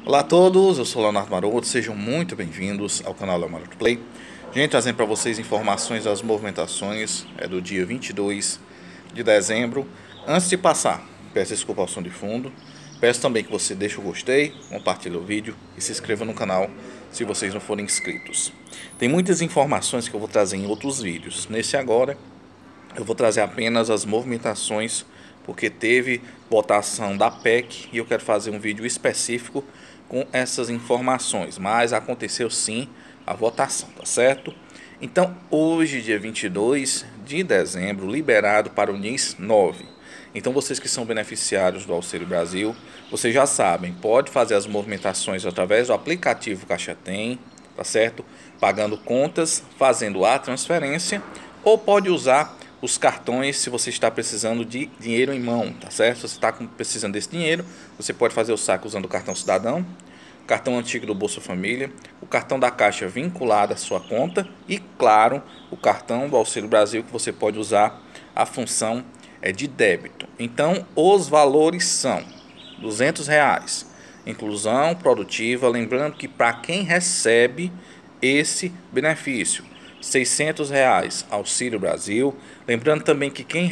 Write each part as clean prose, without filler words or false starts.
Olá a todos, eu sou Leonardo Maroto, sejam muito bem-vindos ao canal Leonardo Maroto Play. Gente, trazendo para vocês informações das movimentações do dia 22 de dezembro. Antes de passar, peço desculpa ao som de fundo, peço também que você deixe o gostei, compartilhe o vídeo e se inscreva no canal se vocês não forem inscritos. Tem muitas informações que eu vou trazer em outros vídeos. Nesse agora, eu vou trazer apenas as movimentações, porque teve votação da PEC e eu quero fazer um vídeo específico com essas informações, mas aconteceu sim a votação, tá certo? Então, hoje, dia 22 de dezembro, liberado para o NIS 9. Então, vocês que são beneficiários do Auxílio Brasil, vocês já sabem, pode fazer as movimentações através do aplicativo Caixa Tem, tá certo? Pagando contas, fazendo a transferência, ou pode usar os cartões se você está precisando de dinheiro em mão, tá certo? Se você está precisando desse dinheiro, você pode fazer o saque usando o cartão Cidadão, cartão antigo do Bolsa Família, o cartão da Caixa vinculado à sua conta e, claro, o cartão do Auxílio Brasil, que você pode usar a função de débito. Então, os valores são R$200, inclusão produtiva, lembrando que para quem recebe esse benefício, R$600 Auxílio Brasil. Lembrando também que quem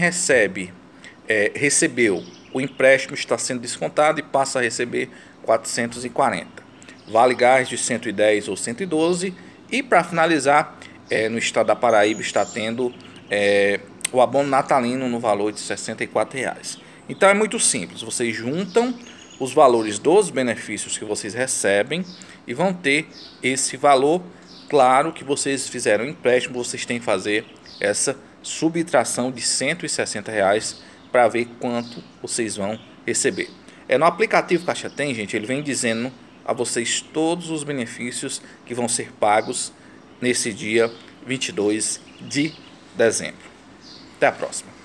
recebeu o empréstimo está sendo descontado e passa a receber 440. Vale gás de 110 ou 112. E para finalizar, no estado da Paraíba está tendo o abono natalino no valor de R$64. Então é muito simples, vocês juntam os valores dos benefícios que vocês recebem e vão ter esse valor. Claro que vocês fizeram um empréstimo, vocês têm que fazer essa subtração de R$160 para ver quanto vocês vão receber. No aplicativo Caixa Tem, gente, ele vem dizendo a vocês todos os benefícios que vão ser pagos nesse dia 22 de dezembro. Até a próxima.